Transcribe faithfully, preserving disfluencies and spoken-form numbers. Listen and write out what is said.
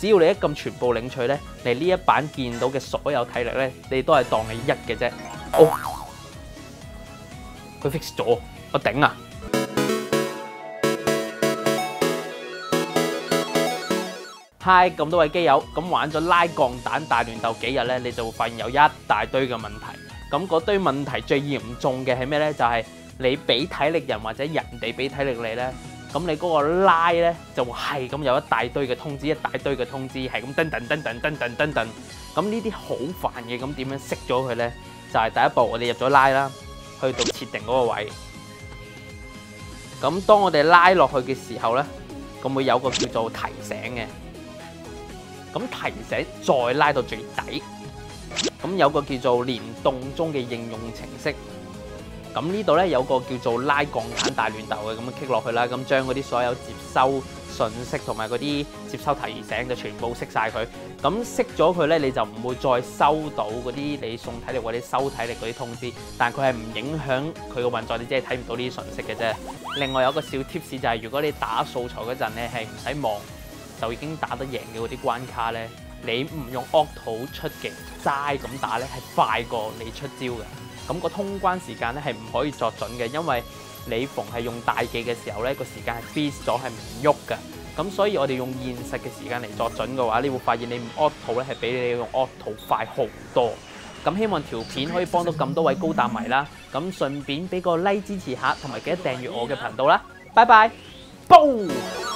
只要你一撳全部領取咧，你呢一版見到嘅所有體力咧，你都係當係一嘅啫。哦，佢 fix 咗，我頂啊！嗨，咁多位基友，咁玩咗拉鋼彈大亂鬥幾日咧，你就會發現有一大堆嘅問題。咁嗰堆問題最嚴重嘅係咩咧？就係、是、你俾體力人或者人哋俾體力你咧，咁你嗰個拉咧就係咁有一大堆嘅通知，一大堆嘅通知係咁噔噔噔噔噔噔噔噔。咁呢啲好煩嘅，咁點樣熄咗佢咧？就係、是、第一步，我哋入咗拉啦，去到設定嗰個位。咁當我哋拉落去嘅時候咧，咁會有個叫做提醒嘅。咁提醒再拉到最底，咁有個叫做連動中嘅應用程式。咁呢度咧有個叫做拉鋼彈大亂鬥嘅，咁樣 click 落去啦，咁將嗰啲所有接收信息同埋嗰啲接收提醒就全部熄晒佢。咁熄咗佢咧，你就唔會再收到嗰啲你送體力或者收體力嗰啲通知，但佢係唔影響佢個運作，你只係睇唔到呢啲信息嘅啫。另外有個小 tips 就係，如果你打素材嗰陣咧係唔使望就已經打得贏嘅嗰啲關卡咧，你唔用 auto 出嘅齋咁打咧係快過你出招嘅。咁個通關時間咧係唔可以作準嘅，因為你逢係用大技嘅時候咧個時間係 freeze 咗係唔喐嘅。咁所以我哋用現實嘅時間嚟作準嘅話，你會發現你唔 auto 咧係比你用 auto 快好多。咁希望條片可以幫到咁多位高達迷啦。咁順便俾個 like 支持下，同埋記得訂閱我嘅頻道啦。拜拜，boom！